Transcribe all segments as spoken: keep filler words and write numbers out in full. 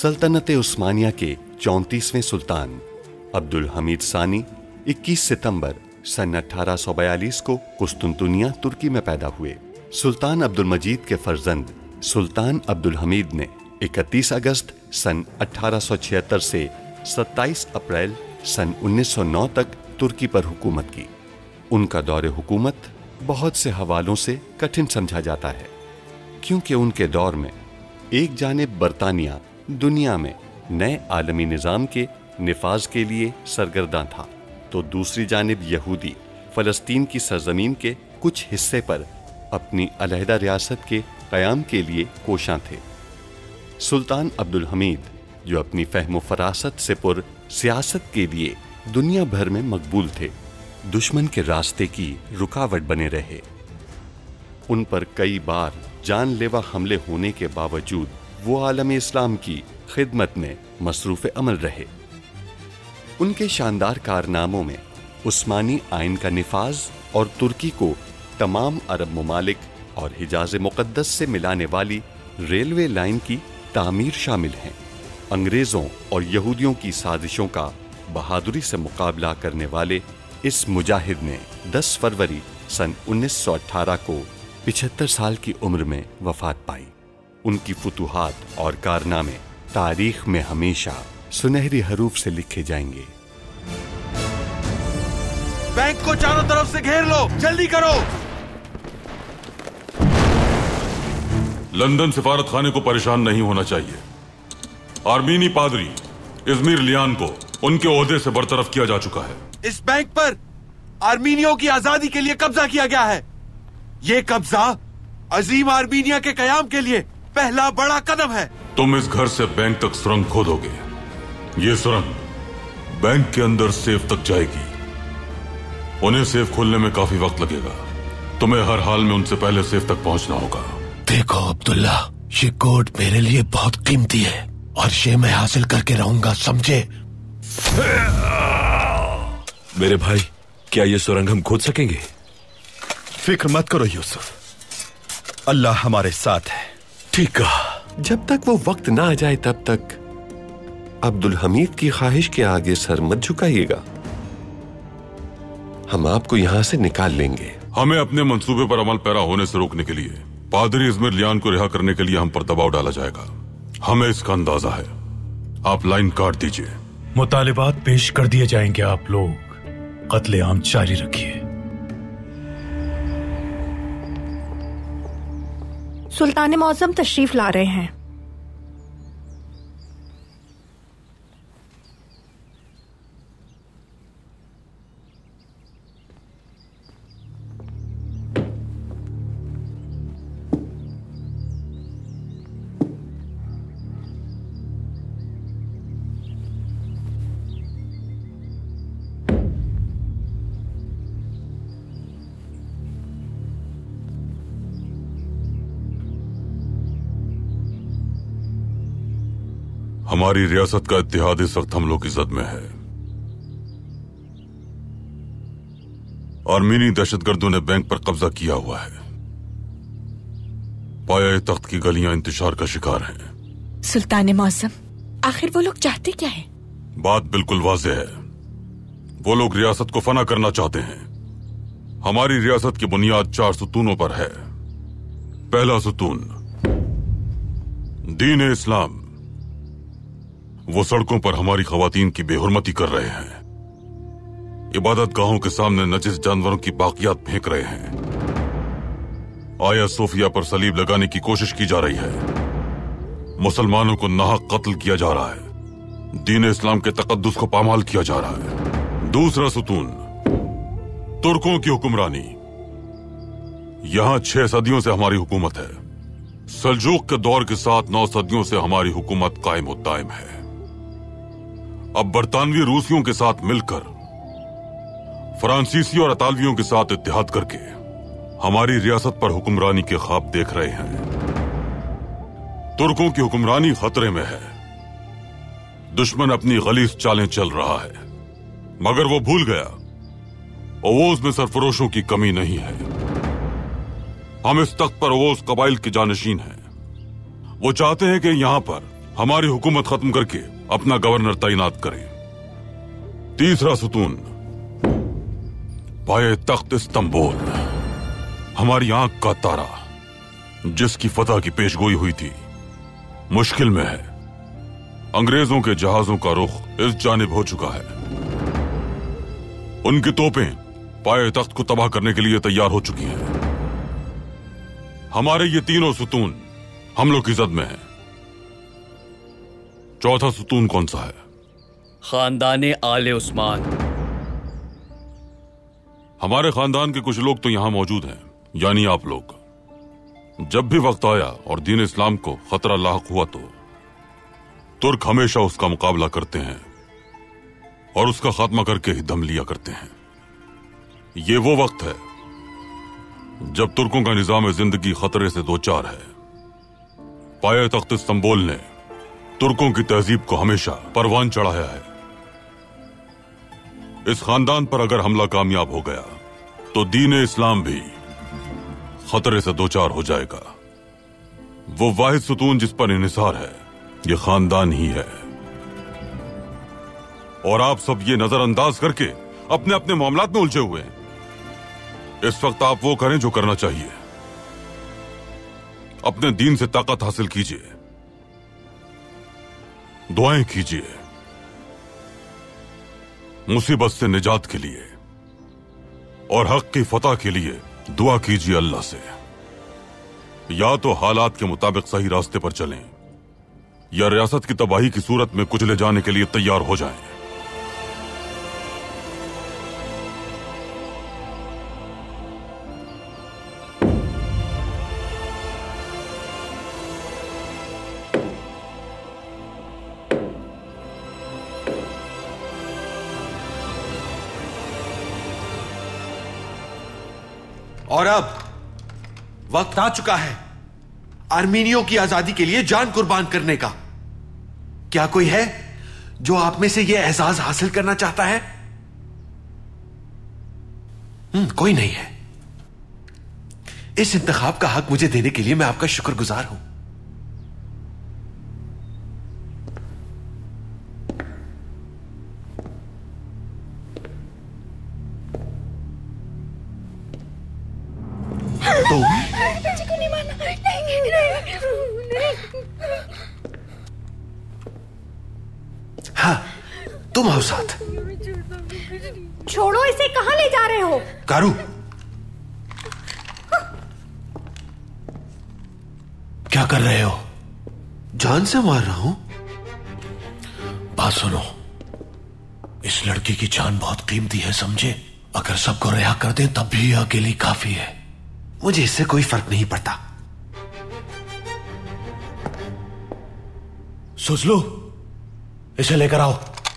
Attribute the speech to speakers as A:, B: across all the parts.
A: सल्तनत उस्मानिया के चौंतीसवें सुल्तान अब्दुल हमीद सानी इक्कीस सितंबर सन अठारह सौ बयालीस को कुस्तुनतुनिया तुर्की में पैदा हुए। सुल्तान अब्दुल मजीद के फर्जंद सुल्तान अब्दुल हमीद ने इकतीस अगस्त सन अठारह सौ छिहत्तर से सत्ताईस अप्रैल सन उन्नीस सौ नौ तक तुर्की पर हुकूमत की। उनका दौरे हुकूमत बहुत से हवालों से कठिन समझा जाता है, क्योंकि उनके दौर में एक जानिब बरतानिया दुनिया में नए आलमी निज़ाम के निफाज के लिए सरगर्दा था, तो दूसरी जानिब यहूदी फ़लस्तीन की सरजमीन के कुछ हिस्से पर अपनी अलहदा रियासत के क़याम के लिए कोशां थे। सुल्तान अब्दुल हमीद, जो अपनी फ़हम फ़रासत से पुर सियासत के लिए दुनिया भर में मकबूल थे, दुश्मन के रास्ते की रुकावट बने रहे। उन पर कई बार जानलेवा हमले होने के बावजूद वो आलम इस्लाम की खिदमत में मसरूफ़ अमल रहे। उनके शानदार कारनामों में उस्मानी आइन का निफाज और तुर्की को तमाम अरब ममालिक और हिजाज मुक़द्दस से मिलाने वाली रेलवे लाइन की तामीर शामिल हैं। अंग्रेज़ों और यहूदियों की साजिशों का बहादुरी से मुकाबला करने वाले इस मुजाहिद ने दस फरवरी सन उन्नीस सौ अठारह को पिछहत्तर साल की उम्र में वफात पाई। उनकी फुतूहात और कारनामे तारीख में हमेशा सुनहरी हरूफ से लिखे जाएंगे।
B: बैंक को चारों तरफ से घेर लो, जल्दी करो।
C: लंदन सिफारत खाने को परेशान नहीं होना चाहिए। आर्मीनी पादरी इज़मिर लियान को उनके ओहदे से बरतरफ किया जा चुका है।
B: इस बैंक पर आर्मीनियों की आजादी के लिए कब्जा किया गया है। ये कब्जा अजीम आर्मीनिया के कयाम के लिए पहला बड़ा कदम है।
C: तुम इस घर से बैंक तक सुरंग खोदोगे। ये सुरंग बैंक के अंदर सेफ तक जाएगी। उन्हें सेफ खोलने में काफी वक्त लगेगा। तुम्हें हर हाल में उनसे पहले सेफ तक पहुंचना होगा।
D: देखो अब्दुल्ला, ये कोड मेरे लिए बहुत कीमती है और ये मैं हासिल करके रहूंगा, समझे?
E: मेरे भाई, क्या ये सुरंग हम खोद सकेंगे?
F: फिक्र मत करो यूसुफ, अल्लाह हमारे साथ है।
E: ठीक कहा।
A: जब तक वो वक्त ना आ जाए तब तक अब्दुल हमीद की ख्वाहिश के आगे सर मत झुकाइएगा। हम आपको यहां से निकाल लेंगे।
C: हमें अपने मंसूबे पर अमल पैरा होने से रोकने के लिए पादरी इज़मिर लियान को रिहा करने के लिए हम पर दबाव डाला जाएगा। हमें इसका अंदाजा है। आप लाइन काट दीजिए।
G: मुतालिबात पेश कर दिए जाएंगे। आप लोग कत्लेआम जारी रखिए।
H: सुल्तान मौज़म तशरीफ ला रहे हैं।
C: हमारी रियासत का इत्तेहाद इस वक्त हम लोग की जद में है। आर्मीनी दहशतगर्दों ने बैंक पर कब्जा किया हुआ है। पाया तख्त की गलियां इंतशार का शिकार हैं।
I: सुल्तान मौसम, आखिर वो लोग चाहते क्या है?
C: बात बिल्कुल वाज़ेह है। वो लोग रियासत को फना करना चाहते हैं। हमारी रियासत की बुनियाद चार सुतूनों पर है। पहला सुतून दीन इस्लाम। वो सड़कों पर हमारी खवातीन की बेहुरमती कर रहे हैं। इबादत गाहों के सामने नजिस जानवरों की बाकियात फेंक रहे हैं। आया सोफिया पर सलीब लगाने की कोशिश की जा रही है। मुसलमानों को नाहक कत्ल किया जा रहा है। दीन इस्लाम के तकद्दुस को पामाल किया जा रहा है। दूसरा सुतून तुर्कों की हुक्मरानी। यहां छह सदियों से हमारी हुकूमत है। सल्जूक के दौर के साथ नौ सदियों से हमारी हुकूमत कायम और दायम है। अब बरतानवी रूसियों के साथ मिलकर फ्रांसीसी और अतालवियों के साथ इत्तेहाद करके हमारी रियासत पर हुक्मरानी के ख्वाब देख रहे हैं। तुर्कों की हुक्मरानी खतरे में है। दुश्मन अपनी गलीज चालें चल रहा है, मगर वो भूल गया ओवोज में सरफरोशों की कमी नहीं है। हम इस तख्त पर ओवोज कबाइल के जानशीन हैं। वो चाहते हैं कि यहां पर हमारी हुकूमत खत्म करके अपना गवर्नर तैनात करें। तीसरा सुतून, पाए तख्त इस्तांबुल, हमारी आंख का तारा, जिसकी फतह की पेशगोई हुई थी, मुश्किल में है। अंग्रेजों के जहाजों का रुख इस जानिब हो चुका है। उनकी तोपें पाए तख्त को तबाह करने के लिए तैयार हो चुकी हैं। हमारे ये तीनों सुतून हम लोग की जद में हैं। चौथा सुतून कौन सा है?
J: खानदाने आले उस्मान।
C: हमारे खानदान के कुछ लोग तो यहां मौजूद हैं, यानी आप लोग। जब भी वक्त आया और दीन इस्लाम को खतरा लाहक हुआ तो तुर्क हमेशा उसका मुकाबला करते हैं और उसका खात्मा करके ही दम लिया करते हैं। ये वो वक्त है जब तुर्कों का निजाम जिंदगी खतरे से दो चार है। पाए तख्त इस्तांबुल ने तुर्कों की तहजीब को हमेशा परवान चढ़ाया है। इस खानदान पर अगर हमला कामयाब हो गया तो दीन इस्लाम भी खतरे से दो चार हो जाएगा। वो वाहिद सुतून जिस पर इन्हिसार है, ये खानदान ही है। और आप सब ये नजरअंदाज करके अपने अपने मामलात में उलझे हुए हैं। इस वक्त आप वो करें जो करना चाहिए। अपने दीन से ताकत हासिल कीजिए, दुआएं कीजिए, मुसीबत से निजात के लिए और हक की फतह के लिए दुआ कीजिए अल्लाह से। या तो हालात के मुताबिक सही रास्ते पर चलें या रियासत की तबाही की सूरत में कुचले जाने के लिए तैयार हो जाएं।
B: और अब वक्त आ चुका है आर्मीनियों की आजादी के लिए जान कुर्बान करने का। क्या कोई है जो आप में से यह एजाज हासिल करना चाहता है? हम्म, कोई नहीं है। इस इंतखाब का हक मुझे देने के लिए मैं आपका शुक्रगुजार हूं। हाँ, तुम आओ साथ।
H: छोड़ो इसे, कहां ले जा रहे हो?
B: कारू,
D: क्या कर रहे हो?
B: जान से मार रहा हूं।
D: बात सुनो, इस लड़की की जान बहुत कीमती है, समझे? अगर सबको रिहा कर दें तब भी अकेली काफी है।
B: मुझे इससे कोई फर्क नहीं पड़ता।
D: सुजलू, इसे लेकर आओ।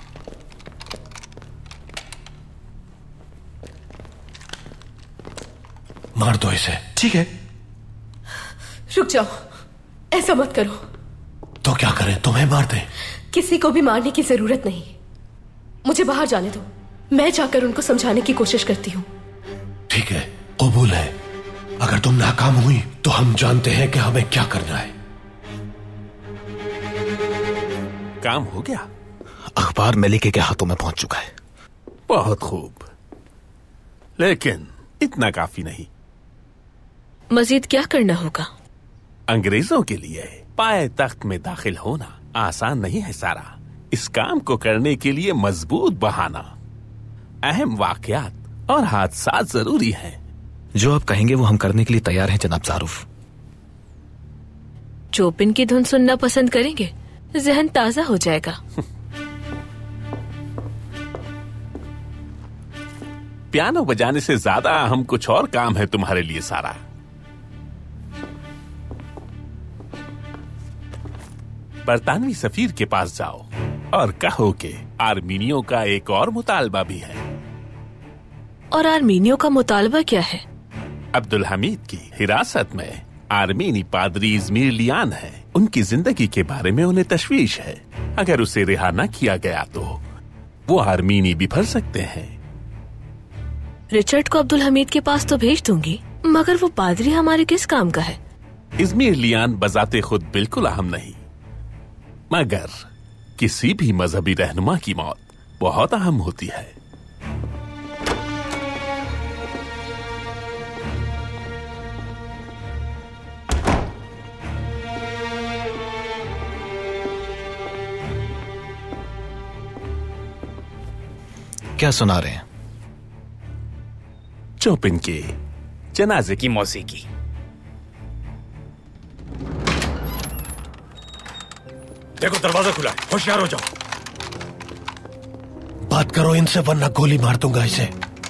D: मार दो इसे।
B: ठीक है।
K: रुक जाओ, ऐसा मत करो।
D: तो क्या करें, तुम्हें मार दें?
K: किसी को भी मारने की जरूरत नहीं, मुझे बाहर जाने दो। मैं जाकर उनको समझाने की कोशिश करती हूँ।
D: ठीक है, कबूल है। अगर तुम नाकाम हुई तो हम जानते हैं कि हमें क्या करना है।
L: काम हो गया?
D: अखबार मलिके के हाथों में पहुंच चुका है।
L: बहुत खूब, लेकिन इतना काफी नहीं।
K: मजीद क्या करना होगा?
L: अंग्रेजों के लिए पाए तख्त में दाखिल होना आसान नहीं है सारा। इस काम को करने के लिए मजबूत बहाना, अहम वाकयात और हादसात जरूरी हैं।
M: जो आप कहेंगे वो हम करने के लिए तैयार हैं जनाब ज़ारुफ।
K: चोपिन की धुन सुनना पसंद करेंगे? जहन ताजा हो जाएगा।
L: पियानो बजाने से ज्यादा अहम कुछ और काम है तुम्हारे लिए सारा। बरतानवी सफीर के पास जाओ और कहो कि आर्मीनियों का एक और मुतालबा भी है।
K: और आर्मीनियों का मुतालबा क्या है?
L: अब्दुल हमीद की हिरासत में आर्मीनी पादरी इज़मीर लियान है। उनकी जिंदगी के बारे में उन्हें तशवीश है। अगर उसे रिहा न किया गया तो वो आर्मीनी बिफर सकते हैं।
K: रिचर्ड को अब्दुल हमीद के पास तो भेज दूंगी, मगर वो पादरी हमारे किस काम का है?
L: इज़मीर लियान बजाते खुद बिल्कुल अहम नहीं, मगर किसी भी मजहबी रहनुमा की मौत बहुत अहम होती है।
M: क्या सुना रहे हैं?
L: चौपिन के जनाजे की मौसीकी।
G: देखो दरवाजा खुला है, होशियार हो जाओ।
D: बात करो इनसे वरना गोली मार दूंगा इसे।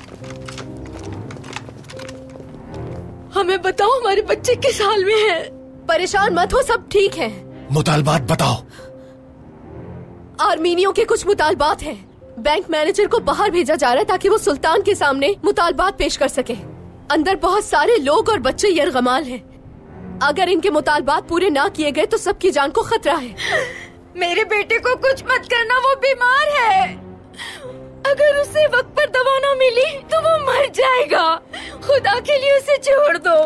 K: हमें बताओ हमारे बच्चे किस हाल में हैं? परेशान मत हो, सब ठीक है।
D: मुतालबात बताओ।
K: आर्मीनियों के कुछ मुतालबात हैं। बैंक मैनेजर को बाहर भेजा जा रहा है ताकि वो सुल्तान के सामने मुतालबात पेश कर सके। अंदर बहुत सारे लोग और बच्चे यरगमाल हैं। अगर इनके मुतालबात पूरे ना किए गए तो सबकी जान को खतरा है।
N: मेरे बेटे को कुछ मत करना, वो बीमार है। अगर उसे वक्त पर दवा ना मिली तो वो मर जाएगा। खुदा के लिए उसे छोड़ दो।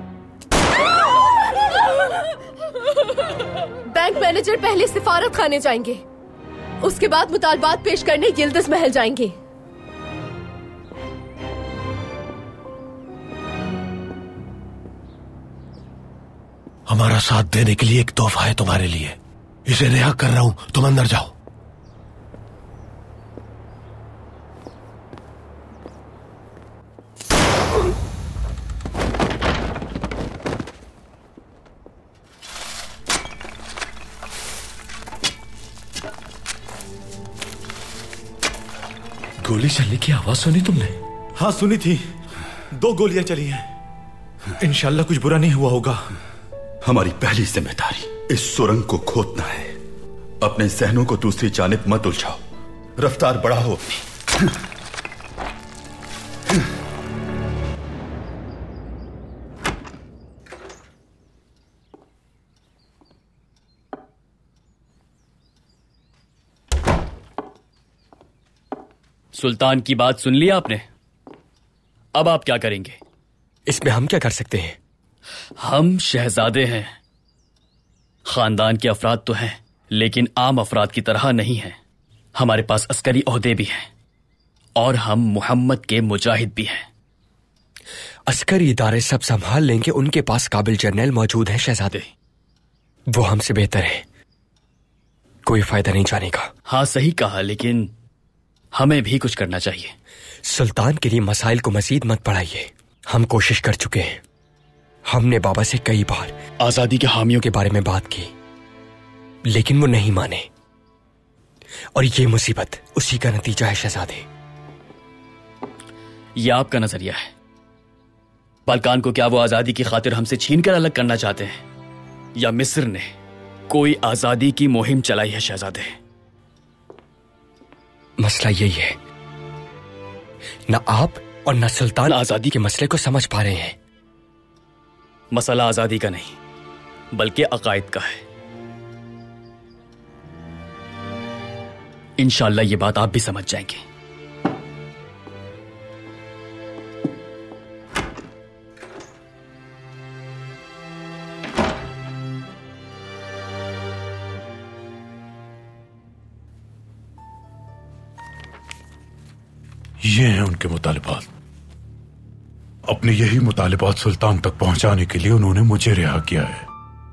K: बैंक मैनेजर पहले सिफारत खाने जाएंगे, उसके बाद मुतालबात पेश करने यिल्दिज महल जाएंगे।
D: हमारा साथ देने के लिए एक तोहफा है तुम्हारे लिए। इसे रिहा कर रहा हूं, तुम अंदर जाओ।
E: गोली चलने की आवाज सुनी तुमने?
F: हाँ सुनी थी, दो गोलियां चली हैं। इंशाल्लाह कुछ बुरा नहीं हुआ होगा।
O: हमारी पहली जिम्मेदारी इस सुरंग को खोदना है। अपने जहनों को दूसरी जानिब मत उलझाओ, रफ्तार बढ़ाओ अपनी।
J: सुल्तान की बात सुन ली आपने? अब आप क्या करेंगे?
E: इसमें हम क्या कर सकते हैं?
J: हम शहजादे हैं। खानदान के अफराद तो हैं, लेकिन आम अफराद की तरह नहीं हैं। हमारे पास अस्करी ओहदे भी हैं और हम मुहम्मद के मुजाहिद भी हैं।
E: अस्करी इदारे सब संभाल लेंगे। उनके पास काबिल जर्नल मौजूद है शहजादे। वो हमसे बेहतर है, कोई फायदा नहीं जाने का।
J: हाँ सही कहा, लेकिन हमें भी कुछ करना चाहिए।
E: सुल्तान के लिए मसाइल को मजीद मत बढ़ाइए। हम कोशिश कर चुके हैं। हमने बाबा से कई बार आजादी के हामियों के बारे में बात की, लेकिन वो नहीं माने। और ये मुसीबत उसी का नतीजा है शहजादे।
J: यह आपका नजरिया है। बाल्कान को क्या वो आजादी की खातिर हमसे छीन कर अलग करना चाहते हैं, या मिस्र ने कोई आजादी की मुहिम चलाई है शहजादे?
E: मसला यही है, न आप और न सुल्तान आजादी के मसले को समझ पा रहे हैं।
J: मसला आजादी का नहीं, बल्कि अकायद का है। इंशाअल्लाह ये बात आप भी समझ जाएंगे।
G: ये हैं उनके मुतालिबात। अपने यही मुतालिबात सुल्तान तक पहुंचाने के लिए उन्होंने मुझे रिहा किया है।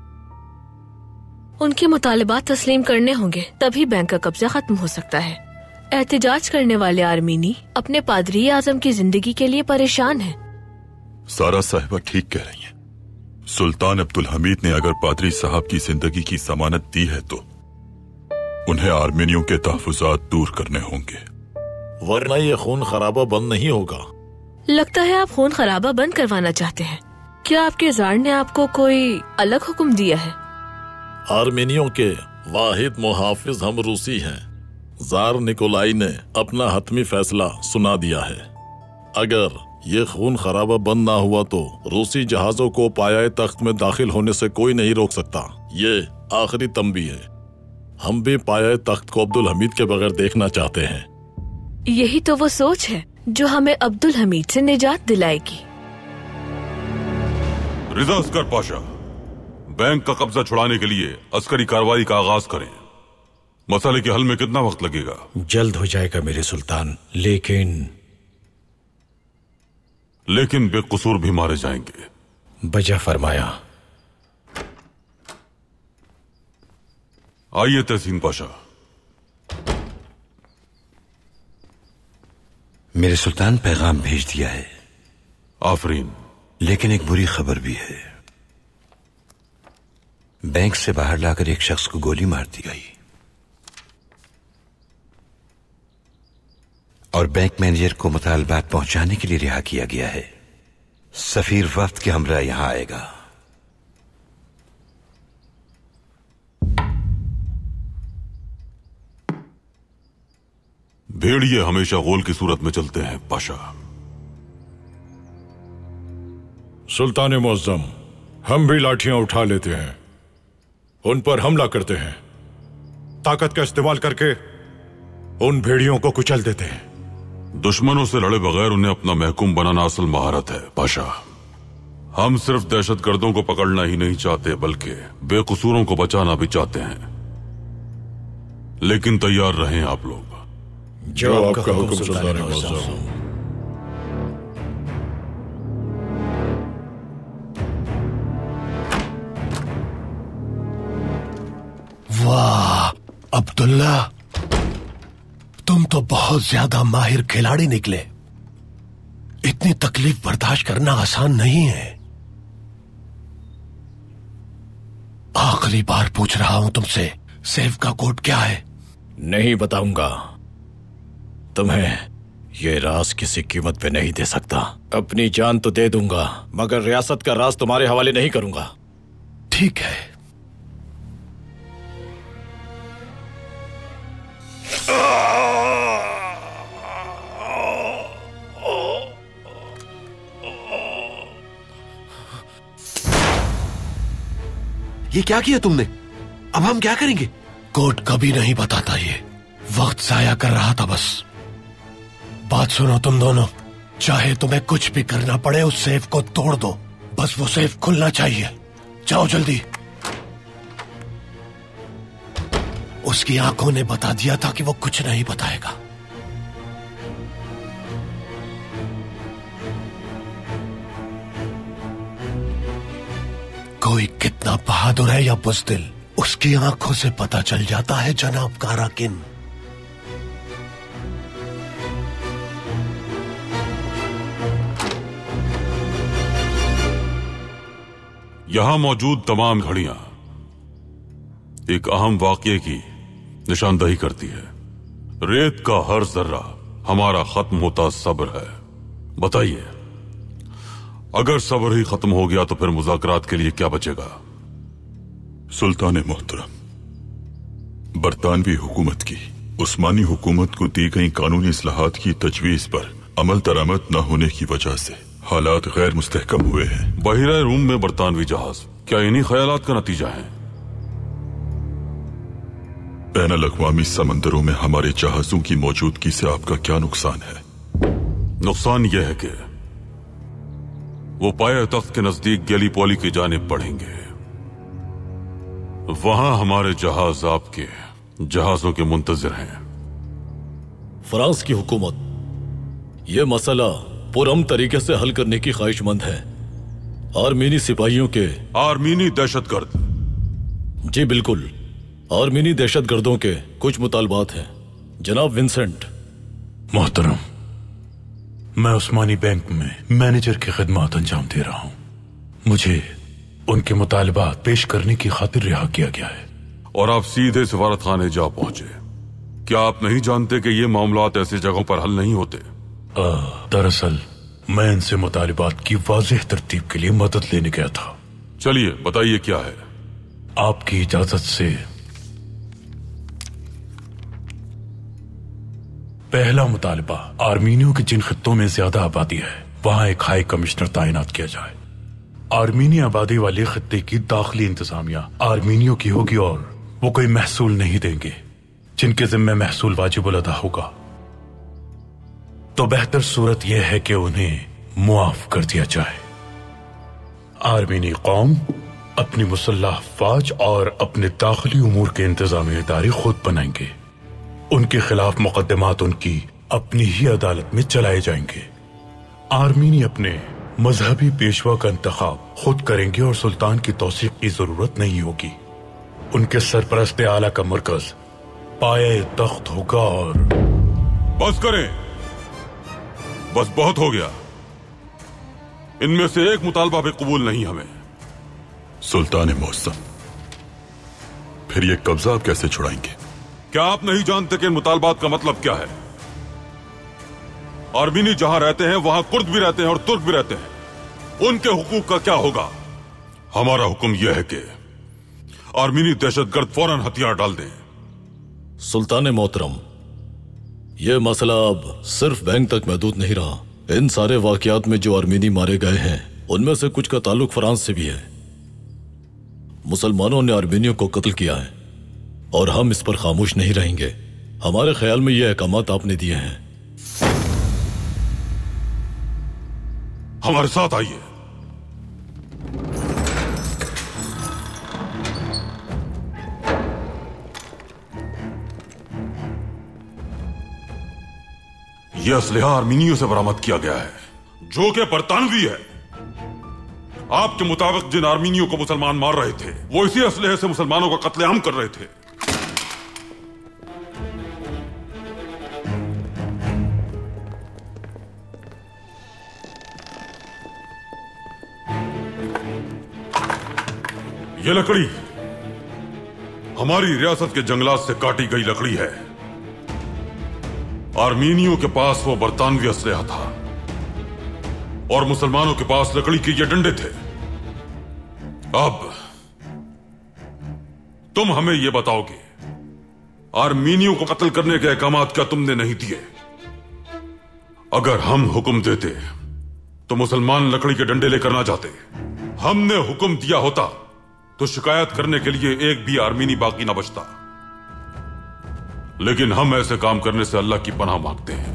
K: उनके मुतालिबात तस्लीम करने होंगे, तभी बैंक का कब्जा खत्म हो सकता है। एहतिजाज करने वाले आर्मीनी अपने पादरी आजम की जिंदगी के लिए परेशान हैं।
C: सारा साहिबा ठीक कह रही हैं। सुल्तान अब्दुल हमीद ने अगर पादरी साहब की जिंदगी की जमानत दी है तो उन्हें आर्मेनियों के तहफुजात दूर करने होंगे,
D: वरना ये खून खराबा बंद नहीं होगा।
K: लगता है आप खून खराबा बंद करवाना चाहते हैं। क्या आपके जार ने आपको कोई अलग हुक्म दिया है?
P: आर्मेनियों के वाहिद मुहाफिज हम रूसी हैं। जार निकोलाई ने अपना हतमी फैसला सुना दिया है। अगर ये खून खराबा बंद ना हुआ तो रूसी जहाजों को पायाए तख्त में दाखिल होने से कोई नहीं रोक सकता। ये आखिरी तंबी है। हम भी पायाए तख्त को अब्दुल हमीद के बगैर देखना चाहते हैं।
K: यही तो वो सोच है जो हमें अब्दुल हमीद से निजात दिलाएगी।
C: रिजा अस्कर पाशा, बैंक का कब्जा छुड़ाने के लिए अस्करी कार्रवाई का आगाज करें। मसले के हल में कितना वक्त लगेगा?
D: जल्द हो जाएगा मेरे सुल्तान, लेकिन
C: लेकिन बेकसूर भी मारे जाएंगे।
D: बजा फरमाया।
C: आइए तहसीन पाशा।
Q: मेरे सुल्तान पैगाम भेज दिया है।
C: आफरीन।
Q: लेकिन एक बुरी खबर भी है। बैंक से बाहर लाकर एक शख्स को गोली मार दी गई और बैंक मैनेजर को मुतालबात पहुंचाने के लिए रिहा किया गया है। सफीर वफ्द के हमरा यहां आएगा।
C: भेड़िए हमेशा गोल की सूरत में चलते हैं पाशा।
G: सुल्तान मुअज्जम, हम भी लाठियां उठा लेते हैं, उन पर हमला करते हैं, ताकत का इस्तेमाल करके उन भेड़ियों को कुचल देते हैं।
C: दुश्मनों से लड़े बगैर उन्हें अपना महकूम बनाना असल महारत है पाशा। हम सिर्फ दहशतगर्दों को पकड़ना ही नहीं चाहते, बल्कि बेकसूरों को बचाना भी चाहते हैं। लेकिन तैयार रहें आप लोग।
G: जो आपका हुक्म सुल्तान मुअज्जम।
D: वाह अब्दुल्ला, तुम तो बहुत ज्यादा माहिर खिलाड़ी निकले। इतनी तकलीफ बर्दाश्त करना आसान नहीं है। आखिरी बार पूछ रहा हूं तुमसे, सेफ का कोड क्या है?
F: नहीं बताऊंगा तुम्हें, ये राज किसी कीमत पे नहीं दे सकता। अपनी जान तो दे दूंगा, मगर रियासत का राज तुम्हारे हवाले नहीं करूंगा।
D: ठीक है।
B: ये क्या किया तुमने? अब हम क्या करेंगे?
D: कोर्ट कभी नहीं बताता, ये वक्त जाया कर रहा था बस। बात सुनो तुम दोनों, चाहे तुम्हें कुछ भी करना पड़े उस सेफ को तोड़ दो, बस वो सेफ खुलना चाहिए। जाओ जल्दी। उसकी आंखों ने बता दिया था कि वो कुछ नहीं बताएगा। कोई कितना बहादुर है या बुज़दिल, उसकी आंखों से पता चल जाता है जनाब काराकिन।
C: यहां मौजूद तमाम घड़ियां एक अहम वाकये की निशानदही करती है। रेत का हर जर्रा हमारा खत्म होता सब्र है। बताइए, अगर सब्र ही खत्म हो गया तो फिर मुज़ाकरात के लिए क्या बचेगा?
O: सुल्तान मोहतरम, बरतानवी हुकूमत की उस्मानी हुकूमत को दी गई कानूनी इस्लाहात की तजवीज पर अमल दरामद न होने की वजह से हालात गैर मुस्तहकम हुए हैं।
C: बहिरा रूम में बरतानवी जहाज क्या इन्हीं ख्यालात का नतीजा है?
O: बैनुल अक़वामी समंदरों में हमारे जहाजों की मौजूदगी से आपका क्या नुकसान है?
C: नुकसान यह है कि वो पाए तख्त के नजदीक गैलीपोली की जानिब बढ़ेंगे। वहां हमारे जहाज आपके जहाजों के मुंतजिर हैं।
P: फ्रांस की हुकूमत यह मसला पुरअमन तरीके से हल करने की ख्वाहिशमंद है। आर्मीनी सिपाहियों के
C: आर्मीनी दहशतगर्द?
P: जी बिल्कुल, आर्मीनी दहशतगर्दों के कुछ मुतालबात हैं जनाब विंसेंट।
G: मोहतरम, मैं उस्मानी बैंक में मैनेजर की खिदमत अंजाम दे रहा हूं। मुझे उनके मुतालबात पेश करने की खातिर रिहा किया गया है।
C: और आप सीधे सफारत खाने जा पहुंचे। क्या आप नहीं जानते कि ये मामलात ऐसी जगहों पर हल नहीं होते?
G: दरअसल मैं इनसे मुतालिबात की वाज़ेह तरतीब के लिए मदद लेने गया था।
C: चलिए बताइए क्या है?
G: आपकी इजाजत से पहला मुतालबा, आर्मीनियों के जिन खित्तों में ज्यादा आबादी है वहां एक हाई कमिश्नर तैनात किया जाए। आर्मीनी आबादी वाले खित्ते की दाखिली इंतजामिया आर्मीनियों की होगी और वो कोई महसूल नहीं देंगे जिनके जिम्मे महसूल वाजिब अदा होगा। तो बेहतर सूरत यह है कि उन्हें मुआफ कर दिया जाए। आर्मीनी कौम अपनी मुसल्लह अफवाज और अपने दाखिली उमूर के इंतजामी इदारे खुद बनाएंगे। उनके खिलाफ मुकदमात उनकी अपनी ही अदालत में चलाए जाएंगे। आर्मीनी अपने मजहबी पेशवा का इंतखाब खुद करेंगे और सुल्तान की तौसीक की जरूरत नहीं होगी। उनके सरपरस्त आला का मरकज पाए तख्त होगा। और
C: बस करें, बस बहुत हो गया। इनमें से एक मुतालबा भी कबूल नहीं हमें।
O: सुल्तान मौसम, फिर ये कब्जा आप कैसे छुड़ाएंगे?
C: क्या आप नहीं जानते कि इन मुतालबात का मतलब क्या है? आर्मीनी जहां रहते हैं वहां कुर्द भी रहते हैं और तुर्क भी रहते हैं। उनके हुकूक का क्या होगा? हमारा हुक्म यह है कि आर्मीनी दहशतगर्द फौरन हथियार डाल दें।
F: सुल्तान मोहतरम, यह मसला अब सिर्फ बैंक तक महदूद नहीं रहा। इन सारे वाकयात में जो आर्मीनी मारे गए हैं उनमें से कुछ का ताल्लुक फ्रांस से भी है। मुसलमानों ने आर्मीनियों को कत्ल किया है और हम इस पर खामोश नहीं रहेंगे। हमारे ख्याल में ये अहकामात आपने दिए हैं।
C: हमारे साथ आइए। यह असलहा आर्मीनियों से बरामद किया गया है, जो कि बरतानवी है। आपके मुताबिक जिन आर्मीनियों को मुसलमान मार रहे थे वो इसी असलहे से मुसलमानों का कत्लेआम कर रहे थे। यह लकड़ी हमारी रियासत के जंगलात से काटी गई लकड़ी है। आर्मीनियों के पास वो बरतानवी असलहा था और मुसलमानों के पास लकड़ी के ये डंडे थे। अब तुम हमें यह बताओगे, आर्मीनियों को कत्ल करने के अहकामात क्या तुमने नहीं दिए? अगर हम हुक्म देते तो मुसलमान लकड़ी के डंडे लेकर ना जाते। हमने हुक्म दिया होता तो शिकायत करने के लिए एक भी आर्मीनी बाकी ना बचता। लेकिन हम ऐसे काम करने से अल्लाह की पनाह मांगते हैं।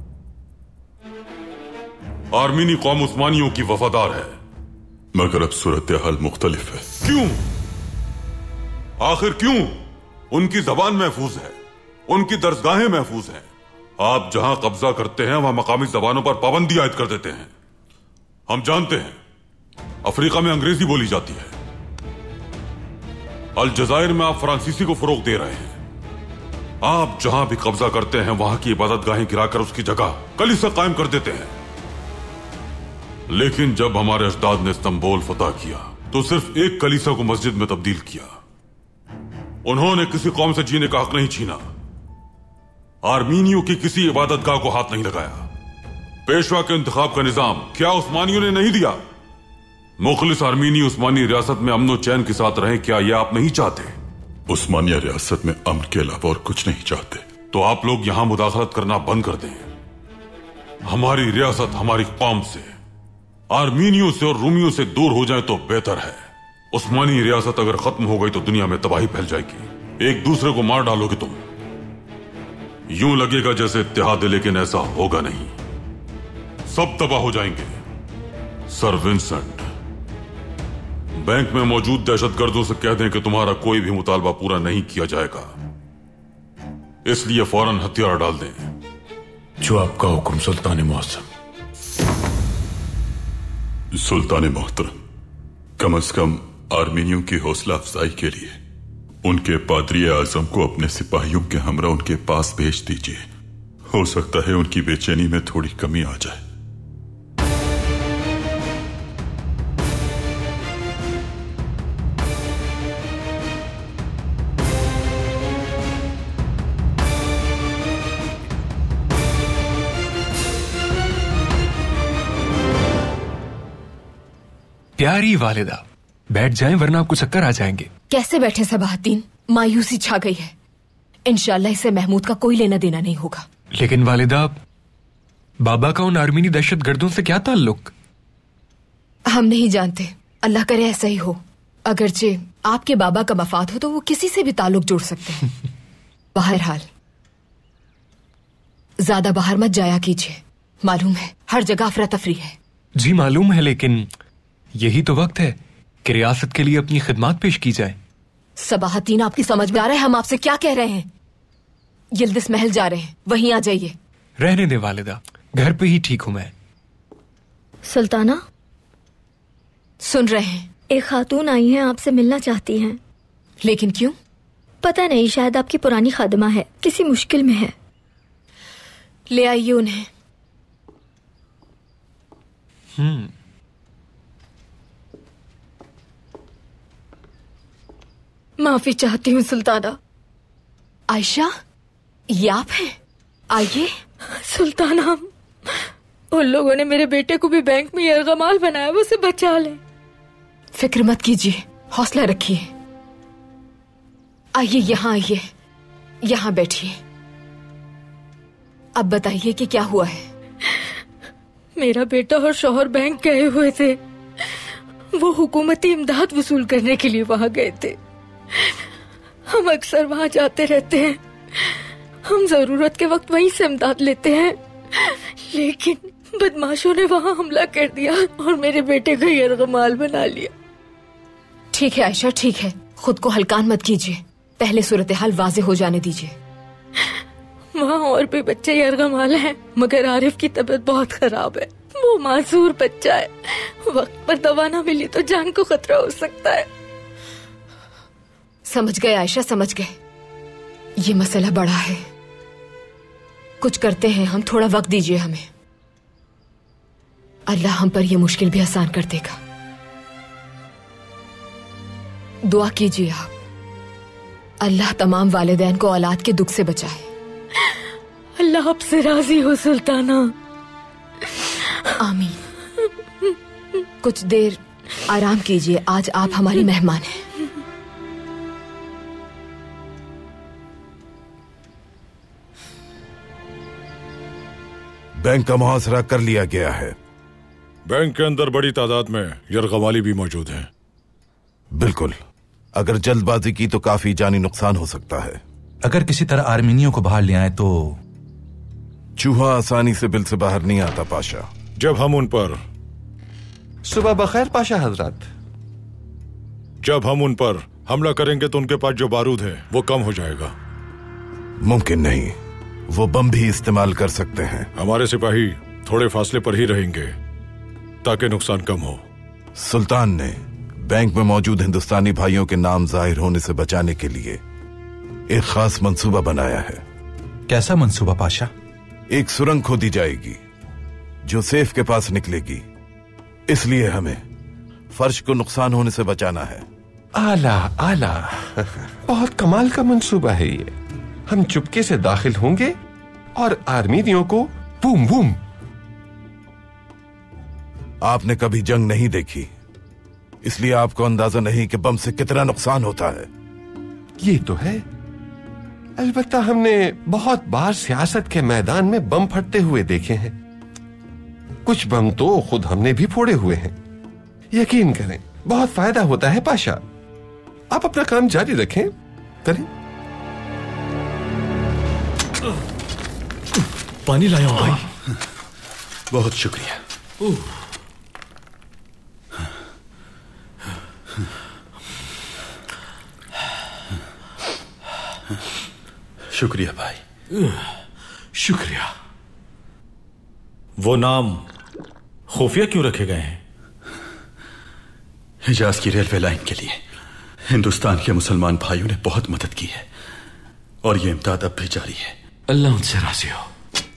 C: आर्मीनी कौम उस्मानियों की वफादार है,
O: मगर अब सूरत हाल मुख्तलिफ है।
C: क्यों? आखिर क्यों? उनकी जबान महफूज है, उनकी दरसगाहें महफूज हैं। आप जहां कब्जा करते हैं वहां मकामी जबानों पर पाबंदी आयद कर देते हैं। हम जानते हैं अफ्रीका में अंग्रेजी बोली जाती है, अल जजायर में आप फ्रांसीसी को फरोग दे रहे हैं। आप जहां भी कब्जा करते हैं वहां की इबादत गाहें गिराकर उसकी जगह कलीसिया कायम कर देते हैं। लेकिन जब हमारे अजदाद ने इस्तांबुल फतह किया तो सिर्फ एक कलीसिया को मस्जिद में तब्दील किया। उन्होंने किसी कौम से जीने का हक नहीं छीना, आर्मीनियों की किसी इबादत गाह को हाथ नहीं लगाया। पेशवा के इंतखाब का निजाम क्या उस्मानियों ने नहीं दिया? मुखलिस आर्मीनी उस्मानी रियासत में अमन चैन के साथ रहे, क्या यह आप नहीं चाहते?
O: उस्मानिया रियासत में अमन के अलावा और कुछ नहीं चाहते।
C: तो आप लोग यहां मुदाखलत करना बंद कर दें। हमारी रियासत हमारी कौम से, आर्मीनियों से और रूमियों से दूर हो जाए तो बेहतर है। उस्मानी रियासत अगर खत्म हो गई तो दुनिया में तबाही फैल जाएगी। एक दूसरे को मार डालोगे तुम, यूं लगेगा जैसे इत्तेहाद है, लेकिन ऐसा होगा नहीं। सब तबाह हो जाएंगे। सर विंसेंट, बैंक में मौजूद दहशतगर्दों से कह दें कि तुम्हारा कोई भी मुतालबा पूरा नहीं किया जाएगा, इसलिए फौरन हथियार डाल दें।
G: जो आपका हुक्म सुल्तान मौसम।
O: सुल्तान मोहतरम, कम अज कम आर्मीनियों की हौसला अफजाई के लिए उनके पादरी आजम को अपने सिपाहियों के हमरा उनके पास भेज दीजिए। हो सकता है उनकी बेचैनी में थोड़ी कमी आ जाए।
E: प्यारी वालिदा, बैठ जाएं वरना आपको चक्कर आ जाएंगे।
K: कैसे बैठे सबाहतीन? मायूसी छा गई है। इंशाल्लाह इसे महमूद का कोई लेना देना नहीं होगा।
E: लेकिन वालिदा, बाबा का उन आर्मीनी दहशत गर्दों से क्या ताल्लुक?
K: हम नहीं जानते, अल्लाह करे ऐसा ही हो। अगरचे आपके बाबा का मफाद हो तो वो किसी से भी ताल्लुक जोड़ सकते हैं। बहरहाल ज्यादा बाहर मत जाया कीजिए, मालूम है हर जगह अफरा तफरी है।
E: जी मालूम है, लेकिन यही तो वक्त है
R: कि रियासत के लिए अपनी खिदमत पेश की जाए।
K: सबाहतीन, आपकी समझ में आ रहा है हम आपसे क्या कह रहे हैं? यिल्दिज महल जा रहे हैं, वहीं आ जाइए।
R: रहने दे वालिदा, घर पे ही ठीक हूं मैं।
S: सुल्ताना,
K: सुन रहे हैं?
S: एक खातून आई हैं, आपसे मिलना चाहती हैं।
K: लेकिन क्यों?
S: पता नहीं, शायद आपकी पुरानी खादिमा है, किसी मुश्किल में है।
K: ले आइए उन्हें।
R: हम्म
S: माफी चाहती हूँ सुल्ताना।
K: आयशा, ये आप हैं? आइए।
S: सुल्ताना, उन लोगों ने मेरे बेटे को भी बैंक में यरगमाल बनाया, वो उसे बचा ले।
K: फिक्र मत कीजिए, हौसला रखिए। आइए, यहाँ आइए, यहाँ बैठिए। अब बताइए कि क्या हुआ है।
S: मेरा बेटा और शौहर बैंक गए हुए थे। वो हुकूमती इमदाद वसूल करने के लिए वहां गए थे। हम अक्सर वहां जाते रहते हैं, हम जरूरत के वक्त वहीं से इमदाद लेते हैं, लेकिन बदमाशों ने वहां हमला कर दिया और मेरे बेटे को यरगमाल बना लिया।
K: ठीक है आयशा, ठीक है, खुद को हल्कान मत कीजिए, पहले सूरत हाल वाजे हो जाने दीजिए।
S: वहाँ और भी बच्चे यरगमाल हैं, मगर आरिफ की तबीयत बहुत खराब है। वो मासूर बच्चा है, वक्त पर दवा ना मिली तो जान को खतरा हो सकता है।
K: समझ गए आयशा, समझ गए। ये मसला बड़ा है, कुछ करते हैं हम, थोड़ा वक्त दीजिए हमें। अल्लाह हम पर यह मुश्किल भी आसान कर देगा। दुआ कीजिए आप, अल्लाह तमाम वालिदैन को औलाद के दुख से बचाए।
S: अल्लाह आपसे राजी हो सुल्ताना।
K: आमीन। कुछ देर आराम कीजिए, आज आप हमारी मेहमान हैं।
T: बैंक का मुहासरा कर लिया गया है।
P: बैंक के अंदर बड़ी तादाद में यरगमाली भी मौजूद हैं।
T: बिल्कुल, अगर जल्दबाजी की तो काफी जानी नुकसान हो सकता है।
U: अगर किसी तरह आर्मीनियों को बाहर ले आए तो?
T: चूहा आसानी से बिल से बाहर नहीं आता पाशा।
P: जब हम उन पर
B: सुबह बखैर पाशा हजरत।
P: जब हम उन पर हमला करेंगे तो उनके पास जो बारूद है वो कम हो जाएगा।
T: मुमकिन नहीं, वो बम भी इस्तेमाल कर सकते हैं।
P: हमारे सिपाही थोड़े फासले पर ही रहेंगे ताकि नुकसान कम हो।
T: सुल्तान ने बैंक में मौजूद हिंदुस्तानी भाइयों के नाम जाहिर होने से बचाने के लिए एक खास मंसूबा बनाया है।
U: कैसा मंसूबा पाशा?
T: एक सुरंग खोदी जाएगी जो सेफ के पास निकलेगी, इसलिए हमें फर्श को नुकसान होने से बचाना है।
B: आला आला, बहुत कमाल का मंसूबा है ये। हम चुपके से दाखिल होंगे और आर्मीनियों को बूम बूम।
T: आपने कभी जंग नहीं देखी, इसलिए आपको अंदाजा नहीं कि बम से कितना नुकसान होता है।
B: ये तो है, अलबत्ता हमने बहुत बार सियासत के मैदान में बम फटते हुए देखे हैं। कुछ बम तो खुद हमने भी फोड़े हुए हैं। यकीन करें, बहुत फायदा होता है पाशा। आप अपना काम जारी रखें, करें।
V: पानी लाया हूं भाई।
C: बहुत शुक्रिया। शुक्रिया भाई,
V: शुक्रिया। वो नाम खुफिया क्यों रखे गए हैं?
C: हिजाज की रेलवे लाइन के लिए हिंदुस्तान के मुसलमान भाइयों ने बहुत मदद की है और ये इमदाद अब भी जारी है।
V: अल्लाह उनसे राजी हो।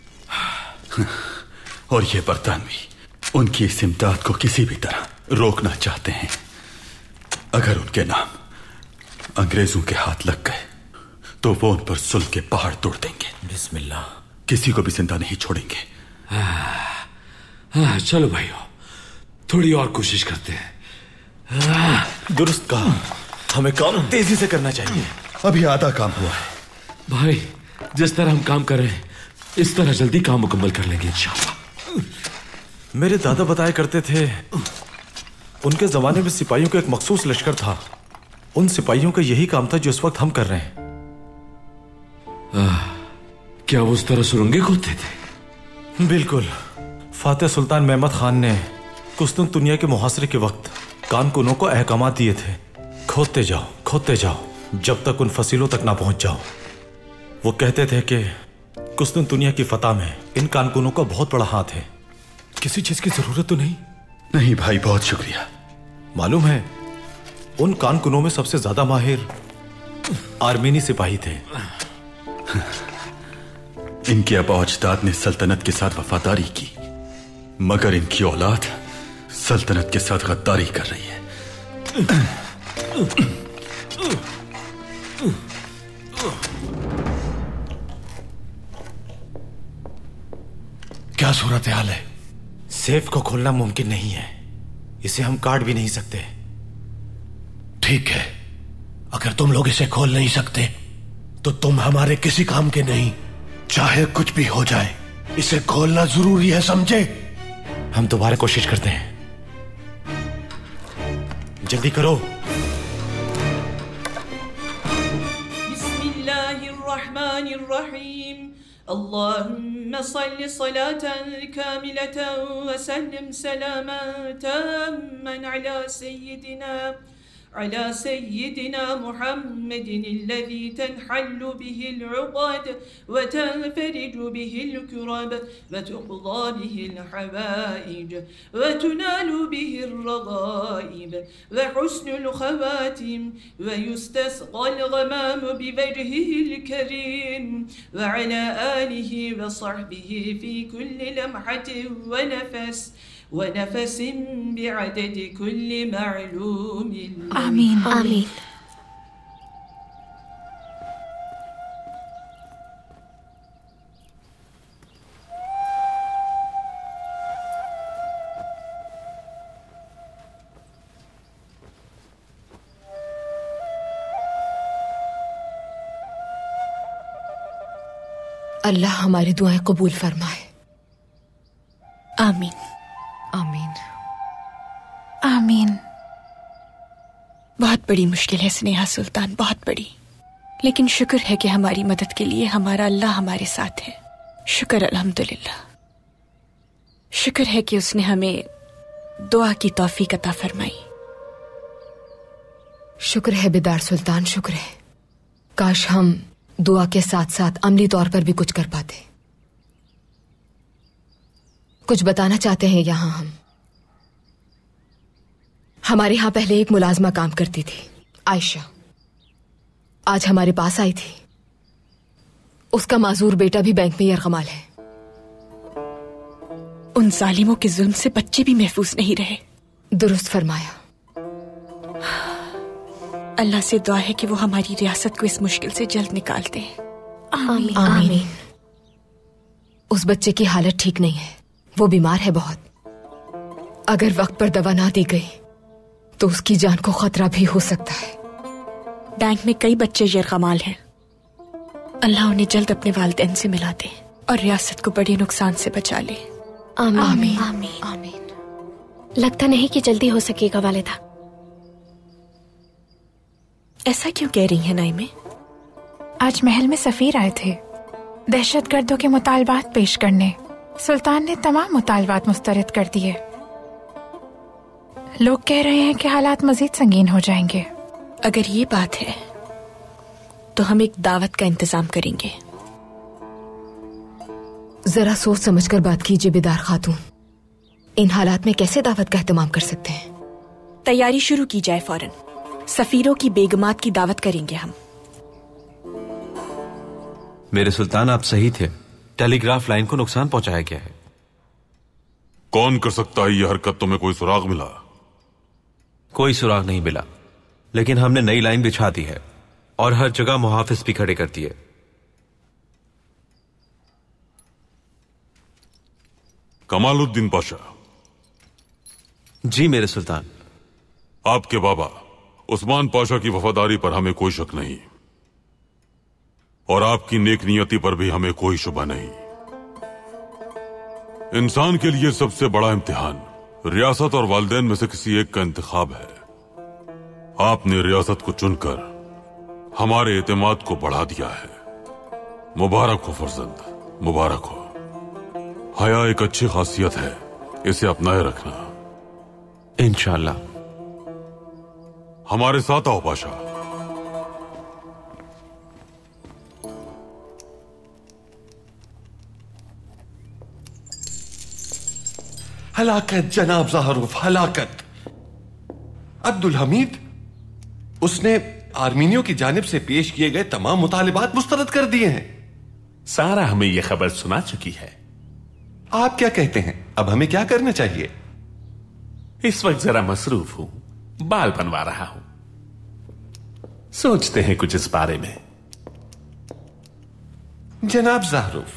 C: और ये बरतानवी उनकी इस इमदाद को किसी भी तरह रोकना चाहते हैं। अगर उनके नाम अंग्रेजों के हाथ लग गए तो वो उन पर सुल्ह के पहाड़ तोड़ देंगे।
V: बिस्मिल्लाह।
C: किसी को भी जिंदा नहीं छोड़ेंगे।
V: हाँ, चलो भाइयों, थोड़ी और कोशिश करते हैं।
F: दुरुस्त कहा, हमें काम तेजी से करना चाहिए।
C: अभी आधा काम हुआ है
V: भाई। जिस तरह हम काम कर रहे हैं इस तरह जल्दी काम मुकम्मल कर लेंगे इंशाअल्लाह।
F: मेरे दादा बताया करते थे, उनके जमाने में सिपाहियों का एक मखसूस लश्कर था। उन सिपाहियों का यही काम था जो इस वक्त हम कर रहे हैं।
V: आ, क्या वो उस तरह सुरंगें खोदते थे?
F: बिल्कुल। फातेह सुल्तान महमद खान ने कुस्तुनतुनिया के मुहासरे के वक्त कानकुनों को अहकाम दिए थे, खोदते जाओ खोदते जाओ जब तक उन फसीलों तक ना पहुंच जाओ। वो कहते थे कि कुछ दिन दुनिया की फतह में इन कानकुनों का बहुत बड़ा हाथ है। किसी चीज की जरूरत तो नहीं?
A: नहीं भाई, बहुत शुक्रिया।
F: मालूम है उन कानकुनों में सबसे ज्यादा माहिर आर्मीनी सिपाही थे।
A: इनके आबा अजदाद ने सल्तनत के साथ वफादारी की, मगर इनकी औलाद सल्तनत के साथ गद्दारी कर रही है।
D: क्या सूरत हाल है?
F: सेफ को खोलना मुमकिन नहीं है, इसे हम काट भी नहीं सकते।
D: ठीक है, अगर तुम लोग इसे खोल नहीं सकते तो तुम हमारे किसी काम के नहीं। चाहे कुछ भी हो जाए, इसे खोलना जरूरी है, समझे?
F: हम दोबारा कोशिश करते हैं, जल्दी करो।
I: बिस्मिल्लाहिर्रहमानिर्रहीम। अल्लाहुम्मा सल्लि सलातन कामिलतन व सल्लिम सलामन ताम्मन अला सय्यिदिना अला सय्यिदिना मुहम्मदिन अल्लज़ी तन्हल्लु बिहिल उक़द व तन्फरिजु बिहिल कुरब व तुक़ज़ा बिहिल हवाइज व तुनालु बिहिल रग़ाइब व हुस्नुल ख़वातिम व युस्तस्क़ल ग़माम बिवजहिल करीम व अला आलिहि व सहबिहि फ़ी कुल्लि लम्हतिन व नफ़स ونفس بعدد كل معلوم
H: आमीन आमीन।
K: अल्लाह हमारी दुआएं कबूल फरमाए।
H: आमीन
K: आमीन
H: आमीन। बहुत बड़ी मुश्किल है स्नेहा सुल्तान, बहुत बड़ी, लेकिन शुक्र है कि हमारी मदद के लिए हमारा अल्लाह हमारे साथ है। शुक्र अल्हम्दुलिल्लाह। शुक्र है कि उसने हमें दुआ की तौफीक अता फरमाई।
K: शुक्र है बेदार सुल्तान, शुक्र है। काश हम दुआ के साथ साथ अमली तौर पर भी कुछ कर पाते। कुछ बताना चाहते हैं यहां हम। हमारे यहां पहले एक मुलाजमा काम करती थी, आयशा। आज हमारे पास आई थी। उसका माजूर बेटा भी बैंक में यरगमाल है।
H: उन जालिमों के जुल्म से बच्चे भी महफूज नहीं रहे।
K: दुरुस्त फरमाया।
H: अल्लाह से दुआ है कि वो हमारी रियासत को इस मुश्किल से जल्द निकाल दे।
K: आमीन आमीन। उस बच्चे की हालत ठीक नहीं है, वो बीमार है बहुत। अगर वक्त पर दवा ना दी गई तो उसकी जान को खतरा भी हो सकता है।
H: बैंक में कई बच्चे यरगमाल हैं। अल्लाह उन्हें जल्द अपने वालिदैन से मिला दे और रियासत को बड़े नुकसान से बचा ले।
K: आमीन
W: आमीन आमीन। लगता नहीं कि जल्दी हो सकेगा वालिदा।
H: ऐसा क्यों कह रही है नाइमे?
X: आज महल में सफीर आए थे दहशतगर्दों के मुतालबात पेश करने। सुल्तान ने तमाम मुतालबात मुस्तरद कर दिए। लोग कह रहे हैं कि हालात मजीद संगीन हो जाएंगे।
H: अगर ये बात है तो हम एक दावत का इंतजाम करेंगे।
K: जरा सोच समझकर बात कीजिए बेदार खातून। इन हालात में कैसे दावत का एहतमाम कर सकते हैं?
H: तैयारी शुरू की जाए फौरन। सफीरों की बेगमात की दावत करेंगे हम।
U: मेरे सुल्तान, आप सही थे। टेलीग्राफ लाइन को नुकसान पहुंचाया गया है।
C: कौन कर सकता है ये हरकत? तुम्हें कोई सुराग मिला?
U: कोई सुराग नहीं मिला, लेकिन हमने नई लाइन बिछा दी है और हर जगह मुहाफिज भी खड़े कर दिए।
C: कमालुद्दीन पाशा।
U: जी मेरे सुल्तान।
C: आपके बाबा उस्मान पाशा की वफादारी पर हमें कोई शक नहीं और आपकी नेक नियति पर भी हमें कोई शुबा नहीं। इंसान के लिए सबसे बड़ा इम्तिहान रियासत और वालिदैन में से किसी एक का इंतखाब है। आपने रियासत को चुनकर हमारे एतमाद को बढ़ा दिया है। मुबारक हो फर्जंद, मुबारक हो। हया एक अच्छी खासियत है, इसे अपनाए रखना।
U: इंशाअल्लाह।
C: हमारे साथ आओ पाशा।
B: हलाकत जनाब ज़ाहरुफ, हलाकत। अब्दुल हमीद, उसने आर्मीनियों की जानिब से पेश किए गए तमाम मुतालिबात मुस्तरद कर दिए हैं।
J: सारा हमें यह खबर सुना चुकी है।
B: आप क्या कहते हैं, अब हमें क्या करना चाहिए?
J: इस वक्त जरा मसरूफ हूं, बाल बनवा रहा हूं। सोचते हैं कुछ इस बारे में।
B: जनाब ज़ाहरुफ,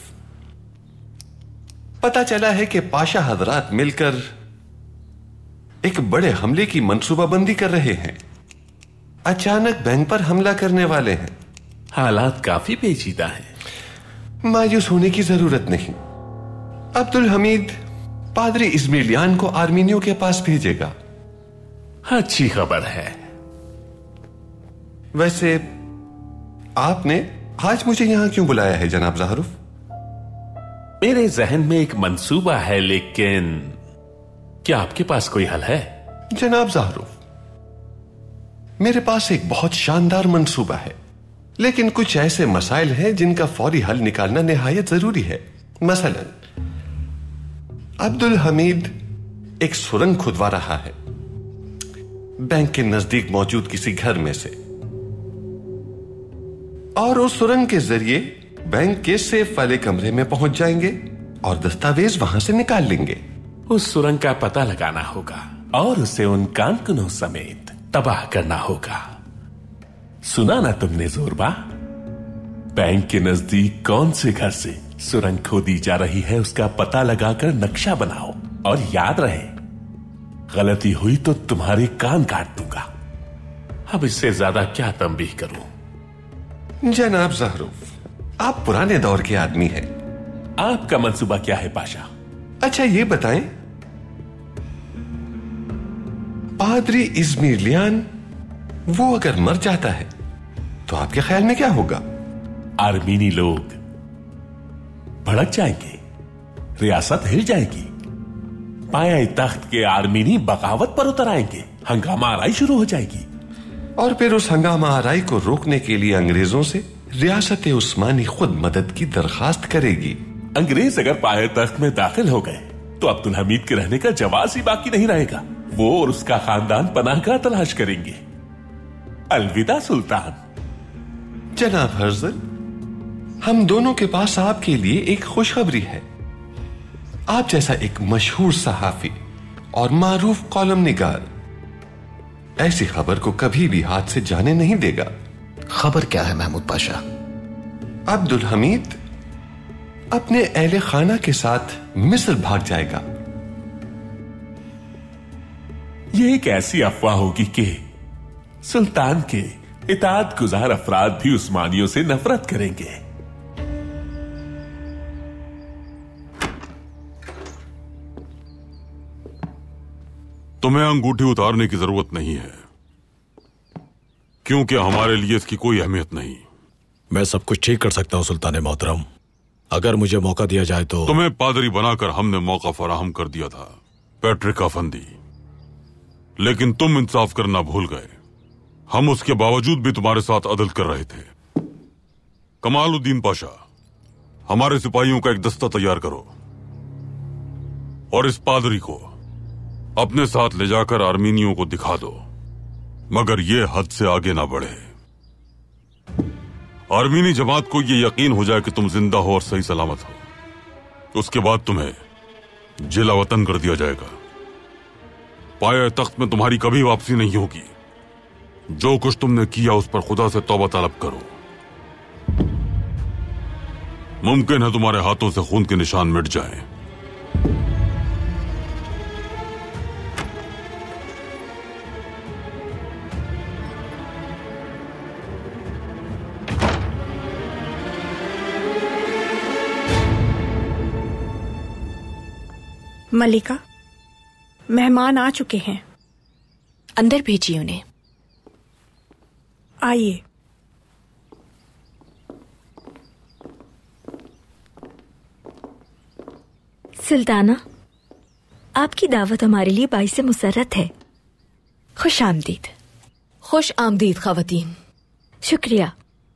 B: पता चला है कि पाशा हजरात मिलकर एक बड़े हमले की मंसूबाबंदी कर रहे हैं। अचानक बैंक पर हमला करने वाले हैं।
J: हालात काफी पेचीदा हैं।
B: मायूस होने की जरूरत नहीं। अब्दुल हमीद पादरी इस्माइलियान को आर्मीनियों के पास भेजेगा।
J: अच्छी खबर है।
B: वैसे आपने आज मुझे यहां क्यों बुलाया है जनाब ज़ाहरुफ?
J: मेरे जहन में एक मंसूबा है, लेकिन क्या आपके पास कोई हल है?
B: जनाब ज़ाहरुफ, मेरे पास एक बहुत शानदार मंसूबा है, लेकिन कुछ ऐसे मसाइल हैं जिनका फौरी हल निकालना निहायत जरूरी है। मसलन अब्दुल हमीद एक सुरंग खुदवा रहा है बैंक के नजदीक मौजूद किसी घर में से, और उस सुरंग के जरिए बैंक के सेफ वाले कमरे में पहुंच जाएंगे और दस्तावेज वहां से निकाल लेंगे।
J: उस सुरंग का पता लगाना होगा और उसे उन कारकुनों समेत तबाह करना होगा। सुना ना तुमने जोरबा? बैंक के नजदीक कौन से घर से सुरंग खोदी जा रही है उसका पता लगाकर नक्शा बनाओ, और याद रहे गलती हुई तो तुम्हारे कान काट दूंगा। अब इससे ज्यादा क्या तंबीह करूं?
B: जनाब ज़ाहरुफ, आप पुराने दौर के आदमी हैं।
J: आपका मंसूबा क्या है पाशा?
B: अच्छा ये बताएं, पादरी इस्माइलियान वो अगर मर जाता है तो आपके ख्याल में क्या होगा?
J: आर्मीनी लोग भड़क जाएंगे, रियासत हिल जाएगी, पाया तख्त के आर्मीनी बगावत पर उतर आएंगे, हंगामा आराई शुरू हो जाएगी।
B: और फिर उस हंगामा आराई को रोकने के लिए अंग्रेजों से रियासत उस्मानी खुद मदद की दरखास्त करेगी।
J: अंग्रेज अगर पाया तख्त में दाखिल हो गए तो अब्दुल हमीद के रहने का जवाब ही बाकी नहीं रहेगा। वो और उसका खानदान पनाहगाह तलाश करेंगे। अलविदा सुल्तान।
B: जनाब हर्जल, हम दोनों के पास आपके लिए एक खुशखबरी है। आप जैसा एक मशहूर सहाफी और मारूफ कॉलम निगार ऐसी खबर को कभी भी हाथ से जाने नहीं देगा।
L: खबर क्या है महमूद पाशा?
B: अब्दुल हमीद अपने अहले खाना के साथ मिस्र भाग जाएगा।
J: ये एक ऐसी अफवाह होगी कि सुल्तान के इताअत गुजार अफराद भी उस्मानियों से नफरत करेंगे।
C: तुम्हें अंगूठी उतारने की जरूरत नहीं है, क्योंकि हमारे लिए इसकी कोई अहमियत नहीं।
D: मैं सब कुछ ठीक कर सकता हूं सुल्तान मोहतरम, अगर मुझे मौका दिया जाए तो।
C: तुम्हें पादरी बनाकर हमने मौका फराहम कर दिया था पैट्रिक अफंदी, लेकिन तुम इंसाफ करना भूल गए। हम उसके बावजूद भी तुम्हारे साथ अदल कर रहे थे। कमालुद्दीन पाशा, हमारे सिपाहियों का एक दस्ता तैयार करो और इस पादरी को अपने साथ ले जाकर आर्मीनियों को दिखा दो, मगर यह हद से आगे ना बढ़े। आर्मीनी जमात को यह यकीन हो जाए कि तुम जिंदा हो और सही सलामत हो, उसके बाद तुम्हें जिला वतन कर दिया जाएगा। पाया तख्त में तुम्हारी कभी वापसी नहीं होगी। जो कुछ तुमने किया उस पर खुदा से तौबा तलब करो। मुमकिन है तुम्हारे हाथों से खून के निशान मिट जाएं।
H: मलिका, मेहमान आ चुके हैं, अंदर भेजिए उन्हें। आइए।
W: सुल्ताना, आपकी दावत हमारे लिए बाइस मुसर्रत है।
H: खुश आमदीद।
K: खुश आमदीद खवातीन।
H: शुक्रिया।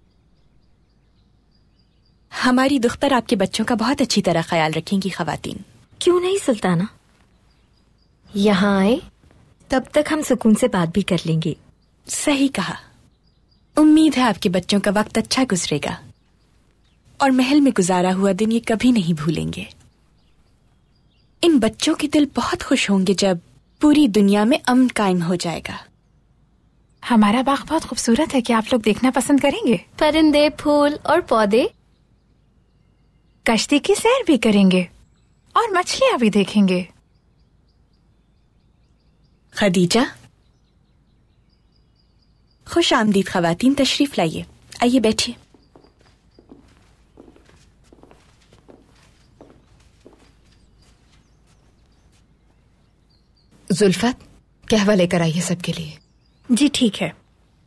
H: हमारी दुख्तर आपके बच्चों का बहुत अच्छी तरह ख्याल रखेंगी खवातीन।
S: क्यों नहीं सुल्ताना, यहाँ आए तब तक हम सुकून से बात भी कर लेंगे।
H: सही कहा। उम्मीद है आपके बच्चों का वक्त अच्छा गुजरेगा और महल में गुजारा हुआ दिन ये कभी नहीं भूलेंगे। इन बच्चों के दिल बहुत खुश होंगे जब पूरी दुनिया में अमन कायम हो जाएगा।
X: हमारा बाग बहुत खूबसूरत है, क्या आप लोग देखना पसंद करेंगे?
S: परिंदे, फूल और पौधे।
X: कश्ती की सैर भी करेंगे और मछलियां भी देखेंगे।
H: खदीजा, खुश आमदीद खवातीन, तशरीफ लाइए। आइए बैठिए।
K: जुल्फत, कहवा लेकर आइए सबके लिए।
H: जी ठीक है।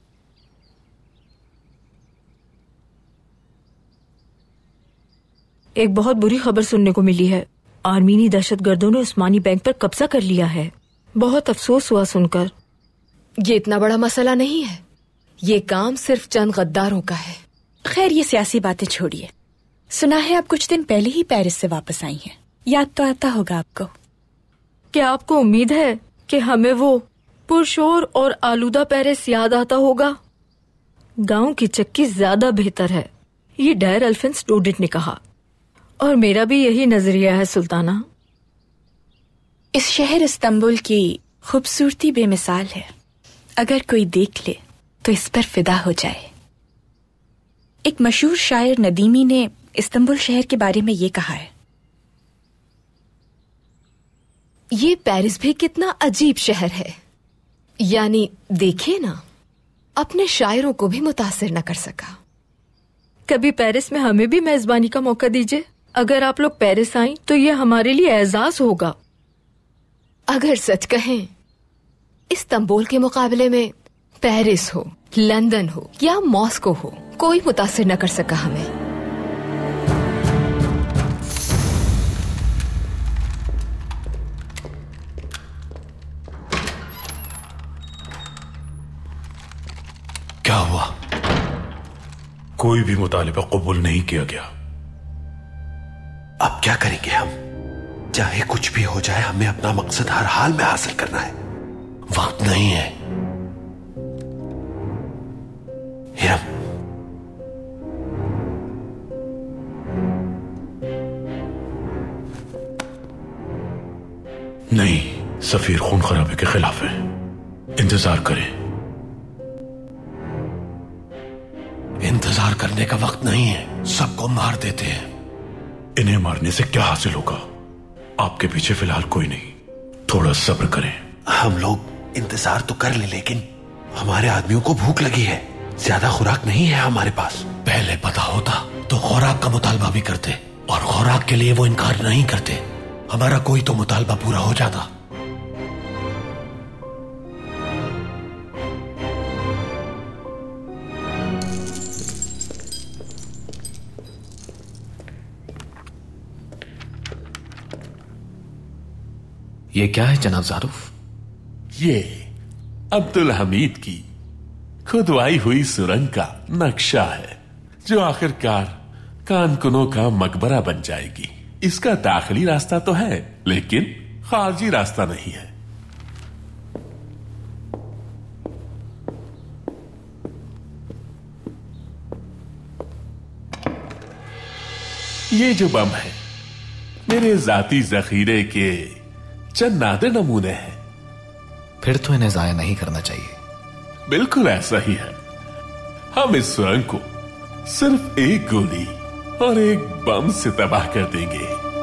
S: एक बहुत बुरी खबर सुनने को मिली है। आर्मीनी दहशतगर्दों ने उस्मानी बैंक पर कब्जा कर लिया है। बहुत अफसोस हुआ सुनकर।
K: ये इतना बड़ा मसला नहीं है, ये काम सिर्फ चंद गद्दारों का है।
H: खैर, ये सियासी बातें छोड़िए। सुना है आप कुछ दिन पहले ही पेरिस से वापस आई हैं। याद तो आता होगा आपको।
S: क्या आपको उम्मीद है कि हमें वो पुरशोर और आलूदा पेरिस याद आता होगा? गांव की चक्की ज्यादा बेहतर है, ये डायर अल्फिंस डोडिट ने कहा, और मेरा भी यही नजरिया है सुल्ताना।
H: इस शहर इस्तांबुल की खूबसूरती बेमिसाल है। अगर कोई देख ले तो इस पर फिदा हो जाए। एक मशहूर शायर नदीमी ने इस्तांबुल शहर के बारे में ये कहा है,
K: ये पेरिस भी कितना अजीब शहर है। यानी देखिए ना, अपने शायरों को भी मुतासिर न कर सका।
S: कभी पेरिस में हमें भी मेजबानी का मौका दीजिए। अगर आप लोग पेरिस आईं तो ये हमारे लिए एजाज होगा।
K: अगर सच कहें, इस्तांबुल के मुकाबले में पेरिस हो, लंदन हो या मॉस्को हो, कोई मुतासिर न कर सका हमें।
F: क्या हुआ? कोई भी मुतालिबा कबूल नहीं किया गया।
B: अब क्या करेंगे हम? चाहे कुछ भी हो जाए, हमें अपना मकसद हर हाल में हासिल करना है।
D: वक्त नहीं है।
B: हिरम,
D: नहीं, सफीर खून खराबे के खिलाफ है। इंतजार करें। इंतजार करने का वक्त नहीं है। सबको मार देते हैं। इन्हें मारने से क्या हासिल होगा? आपके पीछे फिलहाल कोई नहीं। थोड़ा सब्र करें।
B: हम लोग इंतजार तो कर ले, लेकिन हमारे आदमियों को भूख लगी है। ज्यादा खुराक नहीं है हमारे पास।
D: पहले पता होता तो खुराक का मुतालबा भी करते, और खुराक के लिए वो इनकार नहीं करते। हमारा कोई तो मुतालबा पूरा हो जाता।
L: ये क्या है जनाब ज़ारुफ?
J: ये अब्दुल हमीद की खुदवाई हुई सुरंग का नक्शा है, जो आखिरकार कानकुनों का मकबरा बन जाएगी। इसका दाखिली रास्ता तो है, लेकिन खारजी रास्ता नहीं है। ये जो बम है, मेरे जाती जखीरे के चंद नादिर नमूने हैं।
L: फिर तो इन्हें जाया नहीं करना चाहिए।
J: बिल्कुल ऐसा ही है। हम इस सुरंग को सिर्फ एक गोली और एक बम से तबाह कर देंगे।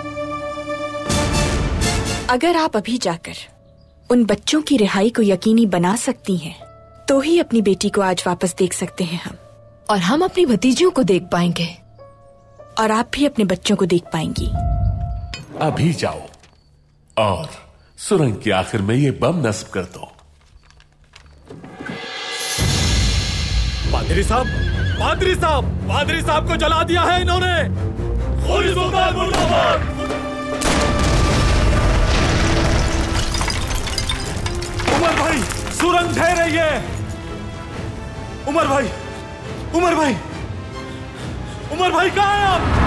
H: अगर आप अभी जाकर उन बच्चों की रिहाई को यकीनी बना सकती हैं, तो ही अपनी बेटी को आज वापस देख सकते हैं हम।
K: और हम अपनी भतीजियों को देख पाएंगे।
H: और आप भी अपने बच्चों को देख पाएंगी।
J: अभी जाओ और सुरंग के आखिर में ये बम नस्ब कर दो।
E: पादरी साहब, पादरी साहब, पादरी साहब को जला दिया है इन्होंने। खुली सुल्तान मुर्दाबाद।
F: उमर भाई, सुरंग ढह रही है। उमर भाई, उमर भाई, उमर भाई कहाँ हैं आप?